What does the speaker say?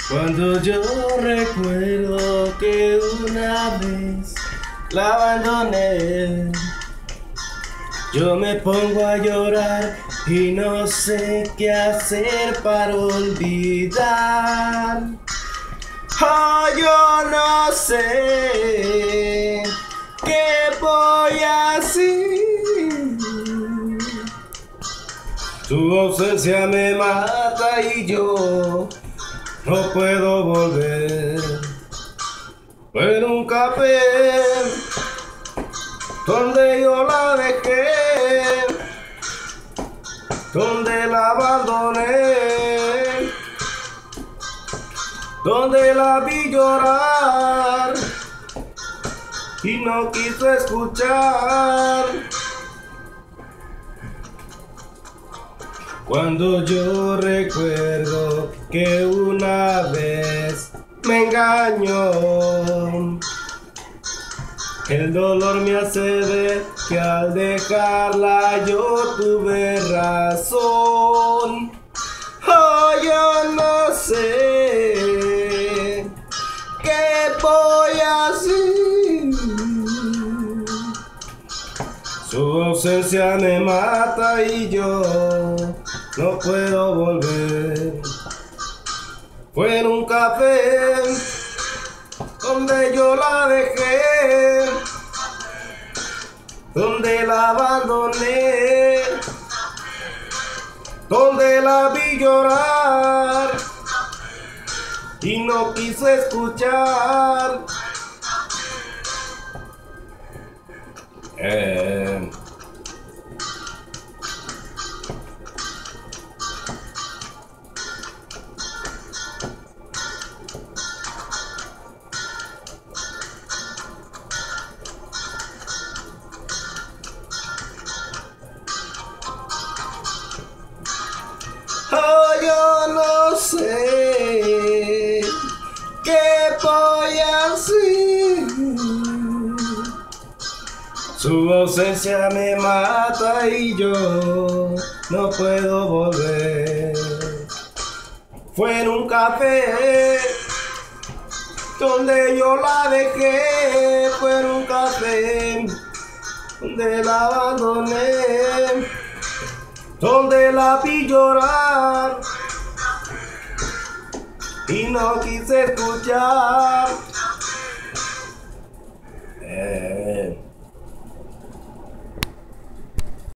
Cuando yo recuerdo que una vez la abandoné, yo me pongo a llorar y no sé qué hacer para olvidar. Oh, yo no sé qué voy a hacer. Tu ausencia me mata y yo no puedo volver. En un café donde yo la dejé, donde la abandoné, donde la vi llorar y no quiso escuchar. Cuando yo recuerdo que una vez me engañó, el dolor me hace ver que al dejarla yo tuve razón. Oh, yo no sé qué voy a hacer. Su ausencia me mata y yo no puedo volver. Fue en un café donde yo la dejé, donde la abandoné, donde la vi llorar y no quiso escuchar. Oh, yo no sé qué voy a hacer. Su ausencia me mata y yo no puedo volver. Fue en un café donde yo la dejé, fue en un café donde la abandoné, donde la vi llorar y no quise escuchar.